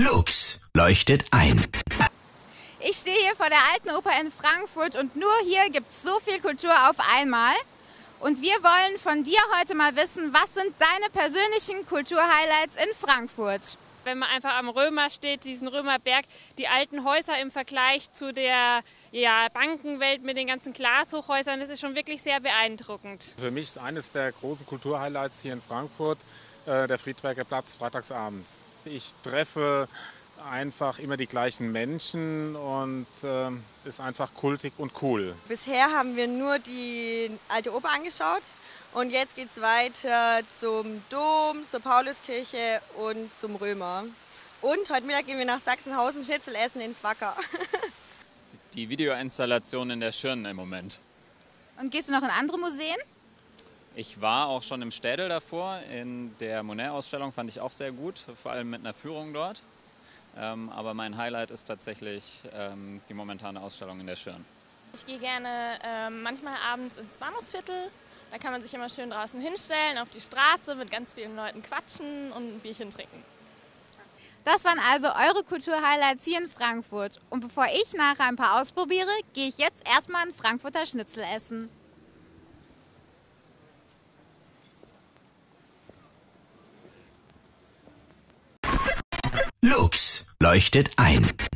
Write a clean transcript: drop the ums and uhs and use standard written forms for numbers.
Lux leuchtet ein. Ich stehe hier vor der Alten Oper in Frankfurt und nur hier gibt es so viel Kultur auf einmal. Und wir wollen von dir heute mal wissen, was sind deine persönlichen Kulturhighlights in Frankfurt? Wenn man einfach am Römer steht, diesen Römerberg, die alten Häuser im Vergleich zu der Bankenwelt mit den ganzen Glashochhäusern, das ist schon wirklich sehr beeindruckend. Für mich ist eines der großen Kulturhighlights hier in Frankfurt der Friedberger Platz freitagsabends. Ich treffe einfach immer die gleichen Menschen und ist einfach kultig und cool. Bisher haben wir nur die Alte Oper angeschaut und jetzt geht es weiter zum Dom, zur Pauluskirche und zum Römer. Und heute Mittag gehen wir nach Sachsenhausen Schnitzel essen ins Wacker. Die Videoinstallation in der Schirn im Moment. Und gehst du noch in andere Museen? Ich war auch schon im Städel davor, in der Monet-Ausstellung fand ich auch sehr gut, vor allem mit einer Führung dort. Aber mein Highlight ist tatsächlich die momentane Ausstellung in der Schirn. Ich gehe gerne manchmal abends ins Bahnhofsviertel. Da kann man sich immer schön draußen hinstellen, auf die Straße, mit ganz vielen Leuten quatschen und ein Bierchen trinken. Das waren also eure Kulturhighlights hier in Frankfurt. Und bevor ich nachher ein paar ausprobiere, gehe ich jetzt erstmal ein Frankfurter Schnitzel essen. Lux leuchtet ein.